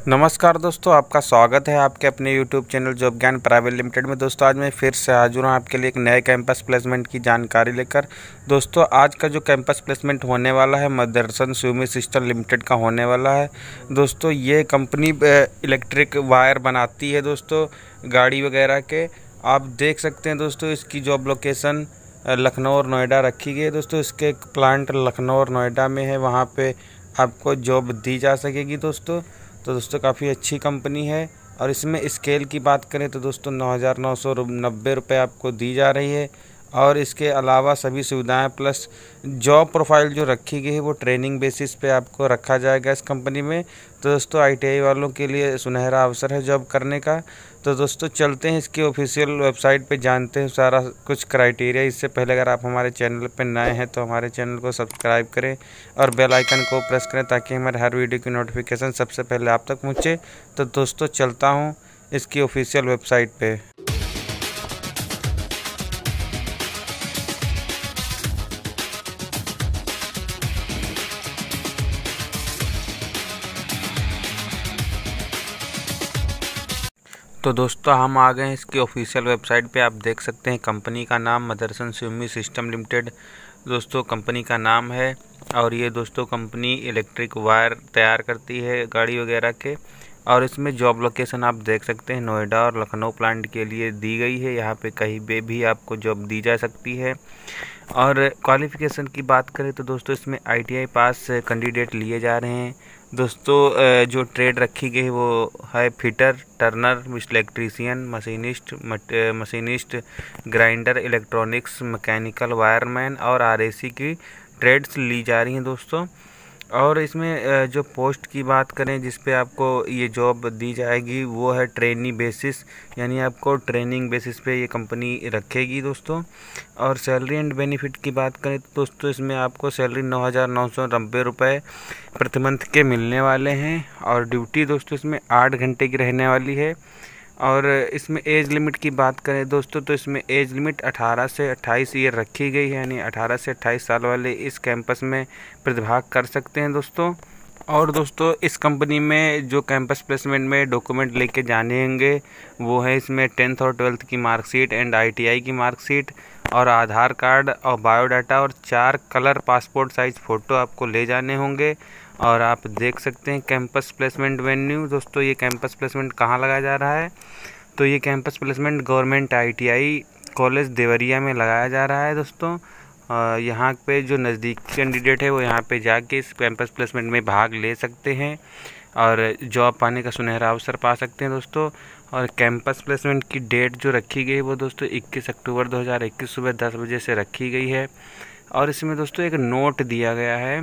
नमस्कार दोस्तों, आपका स्वागत है आपके अपने YouTube channel job Gyan private limited में। दोस्तों आज मैं फिर से हाजिर हूँ आपके लिए एक नए कैंपस प्लेसमेंट की जानकारी लेकर। दोस्तों आज का जो कैंपस प्लेसमेंट होने वाला है मदरसन शिवमी सिस्टम लिमिटेड का होने वाला है। दोस्तों ये कंपनी इलेक्ट्रिक वायर बनाती है दोस्तों, गाड़ी वगैरह के। आप देख सकते हैं दोस्तों इसकी जॉब लोकेशन लखनऊ और नोएडा रखी गई है। दोस्तों इसके प्लांट लखनऊ और नोएडा में है, वहाँ पे आपको जॉब दी जा सकेगी दोस्तों। तो दोस्तों काफ़ी अच्छी कंपनी है और इसमें स्केल की बात करें तो दोस्तों 9,990 रुपये आपको दी जा रही है। और इसके अलावा सभी सुविधाएं प्लस जॉब प्रोफाइल जो रखी गई है वो ट्रेनिंग बेसिस पे आपको रखा जाएगा इस कंपनी में। तो दोस्तों आईटीआई वालों के लिए सुनहरा अवसर है जॉब करने का। तो दोस्तों चलते हैं इसके ऑफिशियल वेबसाइट पे, जानते हैं सारा कुछ क्राइटेरिया। इससे पहले अगर आप हमारे चैनल पे नए हैं तो हमारे चैनल को सब्सक्राइब करें और बेल आइकन को प्रेस करें ताकि हमारे हर वीडियो की नोटिफिकेशन सबसे पहले आप तक पहुँचे। तो दोस्तों चलता हूँ इसकी ऑफिशियल वेबसाइट पे। तो दोस्तों हम आ गए हैं इसकी ऑफिशियल वेबसाइट पे। आप देख सकते हैं कंपनी का नाम मदरसन शिवमी सिस्टम लिमिटेड दोस्तों कंपनी का नाम है। और ये दोस्तों कंपनी इलेक्ट्रिक वायर तैयार करती है गाड़ी वगैरह के। और इसमें जॉब लोकेशन आप देख सकते हैं नोएडा और लखनऊ प्लांट के लिए दी गई है। यहाँ पे कहीं पे भी आपको जॉब दी जा सकती है। और क्वालिफ़िकेशन की बात करें तो दोस्तों इसमें आईटीआई पास कैंडिडेट लिए जा रहे हैं दोस्तों। जो ट्रेड रखी गई वो है fitter, turner, electrician, machinist, grinder, electronics, mechanical, wireman और आरएसी की ट्रेड्स ली जा रही हैं दोस्तों। और इसमें जो पोस्ट की बात करें जिस पे आपको ये जॉब दी जाएगी वो है ट्रेनी बेसिस, यानी आपको ट्रेनिंग बेसिस पे ये कंपनी रखेगी दोस्तों। और सैलरी एंड बेनिफिट की बात करें तो दोस्तों इसमें आपको सैलरी 9,990 रुपये प्रति मंथ के मिलने वाले हैं। और ड्यूटी दोस्तों इसमें 8 घंटे की रहने वाली है। और इसमें एज लिमिट की बात करें दोस्तों तो इसमें एज लिमिट 18 से 28 ईयर रखी गई है, यानी 18 से 28 साल वाले इस कैंपस में प्रतिभाग कर सकते हैं दोस्तों। और दोस्तों इस कंपनी में जो कैंपस प्लेसमेंट में डॉक्यूमेंट लेके जाने होंगे वो है इसमें 10th और 12th की मार्कशीट एंड आईटीआई की मार्कशीट और आधार कार्ड और बायोडाटा और 4 कलर पासपोर्ट साइज़ फ़ोटो आपको ले जाने होंगे। और आप देख सकते हैं कैंपस प्लेसमेंट वेन्यू दोस्तों, ये कैंपस प्लेसमेंट कहाँ लगाया जा रहा है तो ये campus placement government ITI college Deoria में लगाया जा रहा है दोस्तों। यहाँ पे जो नज़दीकी कैंडिडेट है वो यहाँ पे जाके इस कैंपस प्लेसमेंट में भाग ले सकते हैं और जॉब पाने का सुनहरा अवसर पा सकते हैं दोस्तों। और कैंपस प्लेसमेंट की डेट जो रखी गई है वो दोस्तों 21 अक्टूबर 2021 सुबह 10 बजे से रखी गई है। और इसमें दोस्तों एक नोट दिया गया है।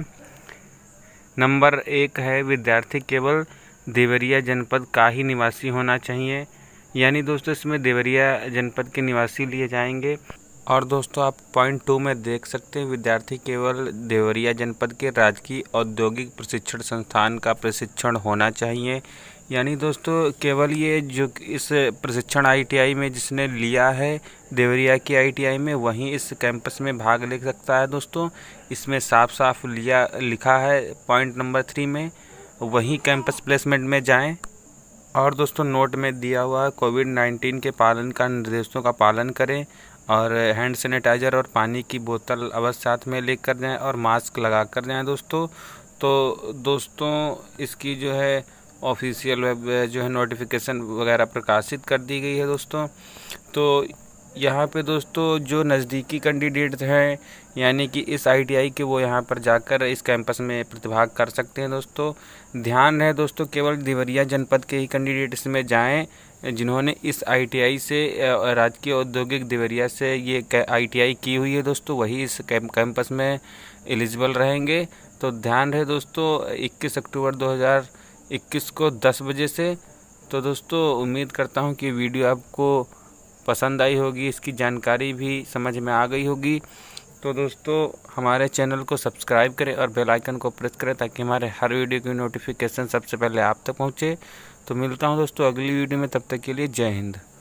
नंबर 1 है विद्यार्थी केवल देवरिया जनपद का ही निवासी होना चाहिए, यानी दोस्तों इसमें देवरिया जनपद के निवासी लिए जाएंगे। और दोस्तों आप पॉइंट 2 में देख सकते हैं विद्यार्थी केवल देवरिया जनपद के राजकीय औद्योगिक प्रशिक्षण संस्थान का प्रशिक्षण होना चाहिए, यानी दोस्तों केवल ये जो इस प्रशिक्षण आईटीआई में जिसने लिया है देवरिया की आईटीआई में वहीं इस कैंपस में भाग ले सकता है दोस्तों। इसमें साफ साफ लिखा है पॉइंट नंबर 3 में, वहीं कैंपस प्लेसमेंट में जाएं। और दोस्तों नोट में दिया हुआ है कोविड-19 के पालन का निर्देशों का पालन करें और हैंड सैनिटाइज़र और पानी की बोतल अवश्य साथ में लेकर जाएं और मास्क लगा कर जाएं दोस्तों। तो दोस्तों इसकी जो है ऑफिशियल वेब जो है नोटिफिकेशन वगैरह प्रकाशित कर दी गई है दोस्तों। तो यहाँ पे दोस्तों जो नज़दीकी कैंडिडेट हैं यानी कि इस आईटीआई के वो यहाँ पर जाकर इस कैंपस में प्रतिभाग कर सकते हैं दोस्तों। ध्यान है दोस्तों केवल देवरिया जनपद के ही कैंडिडेट इसमें जाएं जिन्होंने इस आईटीआई से राजकीय औद्योगिक देवरिया से ये आईटीआई की हुई है दोस्तों, वही इस कैंपस में एलिजिबल रहेंगे। तो ध्यान रहे दोस्तों 21 अक्टूबर 2021 को 10 बजे से। तो दोस्तों उम्मीद करता हूँ कि वीडियो आपको पसंद आई होगी, इसकी जानकारी भी समझ में आ गई होगी। तो दोस्तों हमारे चैनल को सब्सक्राइब करें और बेल आइकन को प्रेस करें ताकि हमारे हर वीडियो की नोटिफिकेशन सबसे पहले आप तक पहुंचे। तो मिलता हूं दोस्तों अगली वीडियो में, तब तक के लिए जय हिंद।